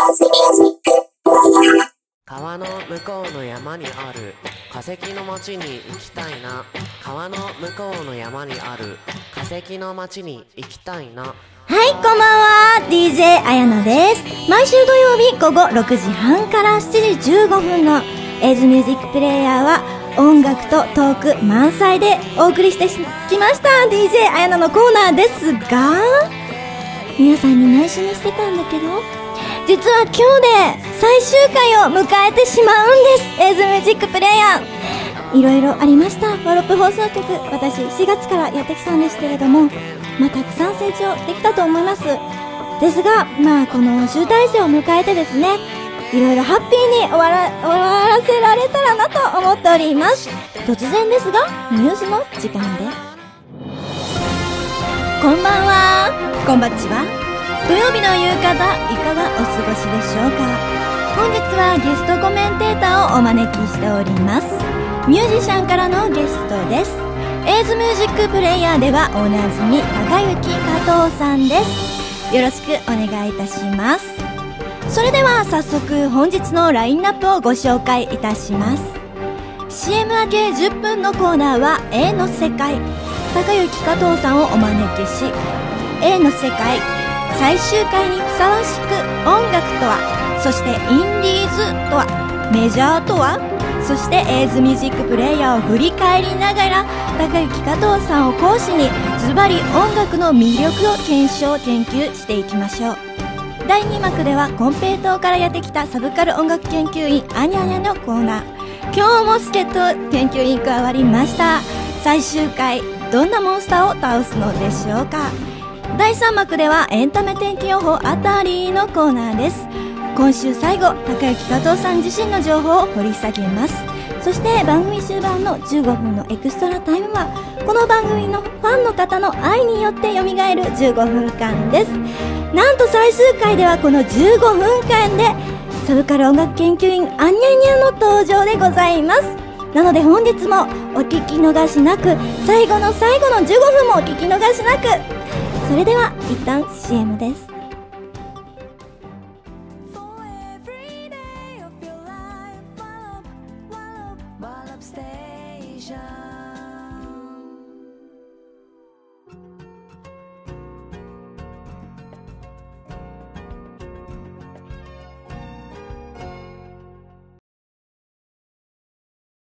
川の向こうの山にある化石の町に行きたいな。川の向こうの山にある化石の町に行きたいな。 はい、こんばんは。DJ あやなです。毎週土曜日午後6時半から7時15分のエイズミュージックプレイヤーは音楽とトーク満載でお送りしてきました DJ あやなのコーナーですが、皆さんに内緒にしてたんだけど、実は今日で最終回を迎えてしまうんです。エイズミュージックプレイヤーいろいろありました。ワロップ放送局、私4月からやってきたんですけれども、たくさん成長できたと思います。ですが、この集大成を迎えてですね、いろいろハッピーに終わらせられたらなと思っております。突然ですが、ニュースの時間です。こんばんは、こんばっちは。土曜日の夕方、いかがお過ごしでしょうか。本日はゲストコメンテーターをお招きしております。ミュージシャンからのゲストです。エイズミュージックプレイヤーではおなじみ高雪加藤さんです。よろしくお願いいたします。それでは早速本日のラインナップをご紹介いたします。 CM 明け10分のコーナーは A の世界。高雪加藤さんをお招きし、 A の世界最終回にふさわしく音楽とは、そしてインディーズとは、メジャーとは、そしてエイズミュージックプレイヤーを振り返りながら高雪加藤さんを講師にズバリ音楽の魅力を検証研究していきましょう。第2幕ではコンペイトーからやってきたサブカル音楽研究員アニャニャのコーナー。今日も助っ人研究員加わりました。最終回どんなモンスターを倒すのでしょうか。第3幕ではエンタメ天気予報あたりのコーナーです。今週最後、高雪加藤さん自身の情報を掘り下げます。そして番組終盤の15分のエクストラタイムは、この番組のファンの方の愛によって蘇る15分間です。なんと最終回ではこの15分間でサブカル音楽研究員アンニャニャの登場でございます。なので本日もお聞き逃しなく、最後の最後の15分もお聞き逃しなく。それでは一旦 CM です。